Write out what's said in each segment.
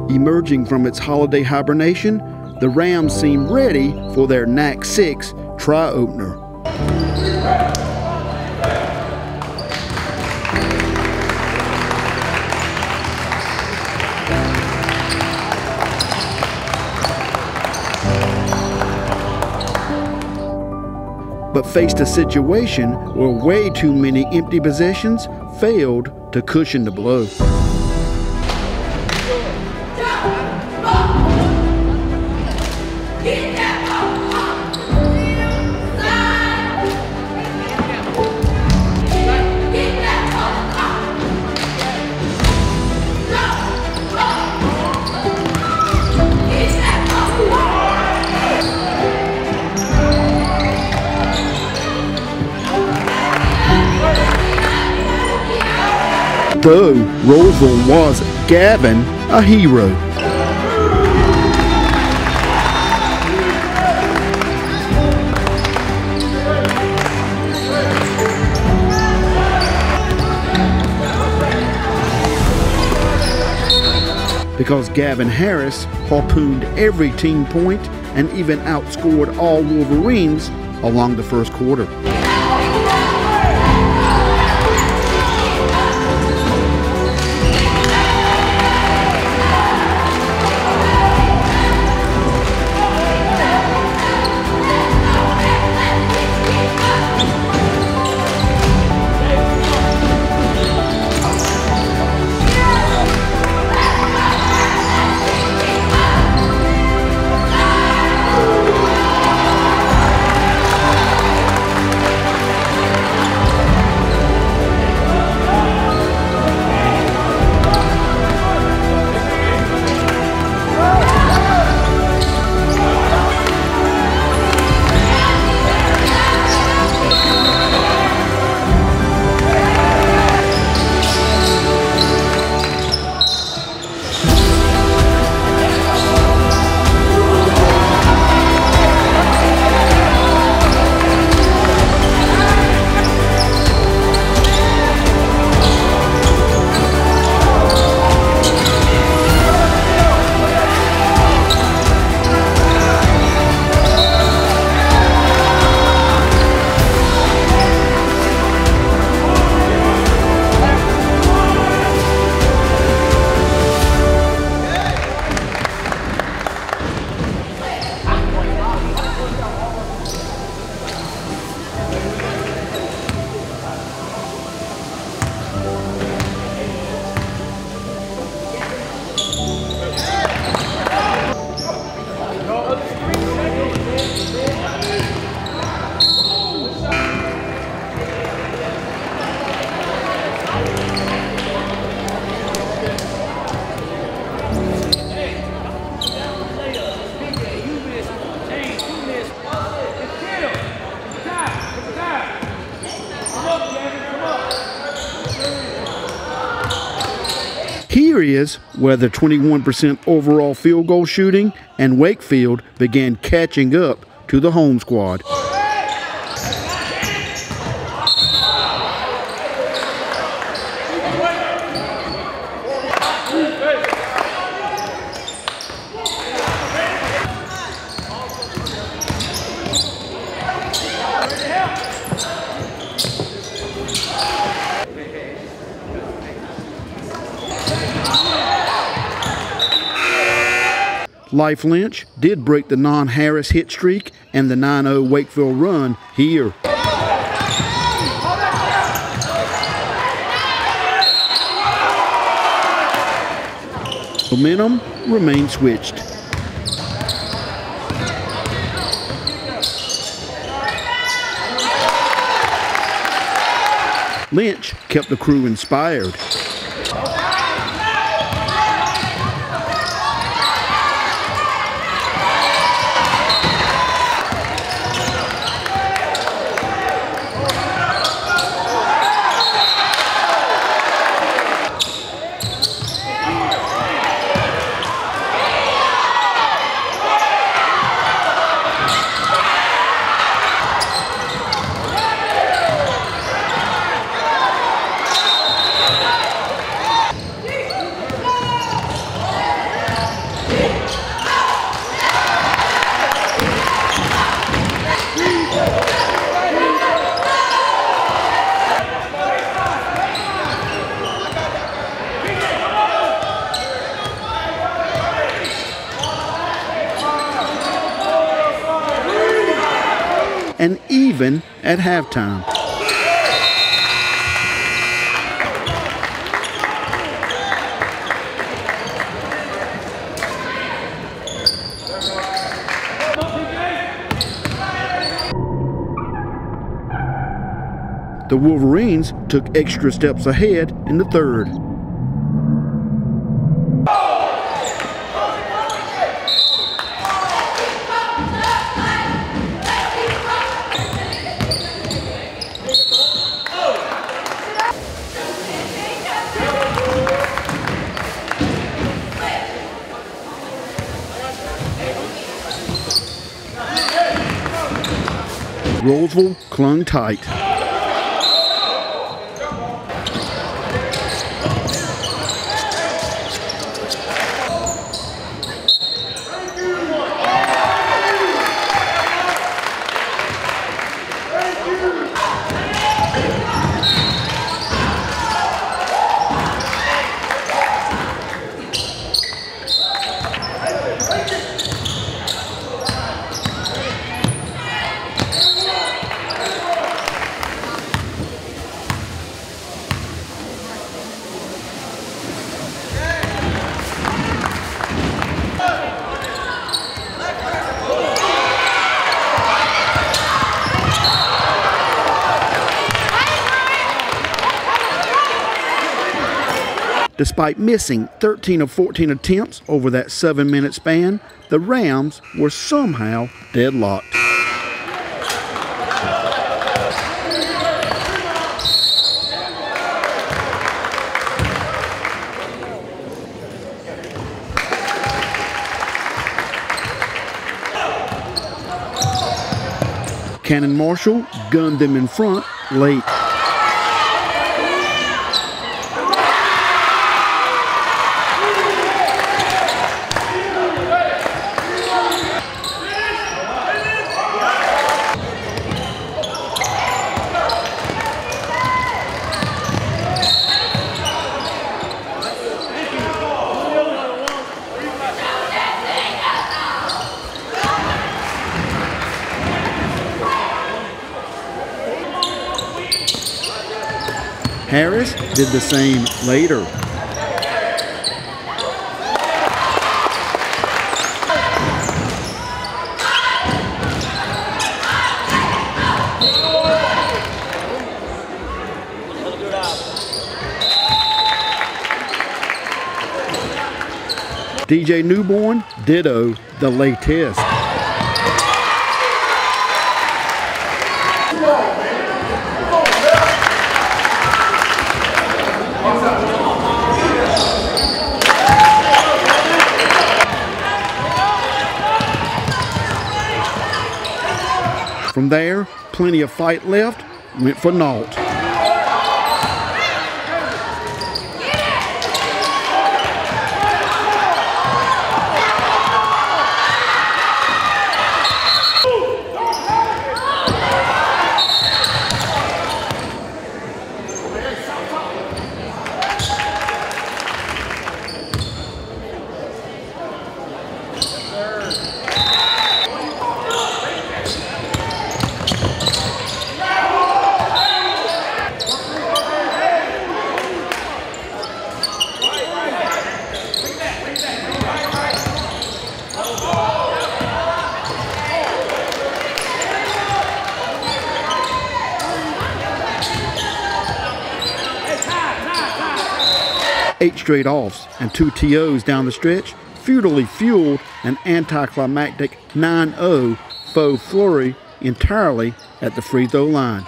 Emerging from its holiday hibernation, the Rams seem ready for their NAC 6 tri-opener. But faced a situation where way too many empty possessions failed to cushion the blow. Though Rolesville was Gavin a hero. Because Gavin Harris harpooned every team point and even outscored all Wolverines along the first quarter. Here is where the 21% overall field goal shooting and Wakefield began catching up to the home squad. Life Lynch did break the non-Harris hit streak and the 9-0 Wakefield run here. Momentum remained switched. Lynch kept the crew inspired. even at halftime. The Wolverines took extra steps ahead in the third. Rolesville clung tight. Despite missing 13 of 14 attempts over that 7-minute span, the Rams were somehow deadlocked. Cannon Marshall gunned them in front late. Harris did the same later. DJ Newborn ditto the latest. From there, plenty of fight left, went for naught. Eight straight offs and 2 TOs down the stretch futilely fueled an anticlimactic 9-0 faux flurry entirely at the free throw line.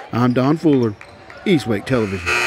I'm Don Fuller, East Wake Television.